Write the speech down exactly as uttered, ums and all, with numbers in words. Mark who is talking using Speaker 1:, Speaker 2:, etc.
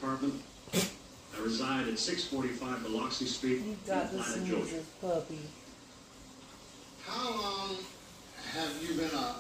Speaker 1: Department. I reside at six forty-five Biloxi Street
Speaker 2: You
Speaker 1: in
Speaker 2: got to
Speaker 1: Atlanta,
Speaker 2: sneeze
Speaker 1: Georgia.
Speaker 2: this puppy.
Speaker 3: How long have you been a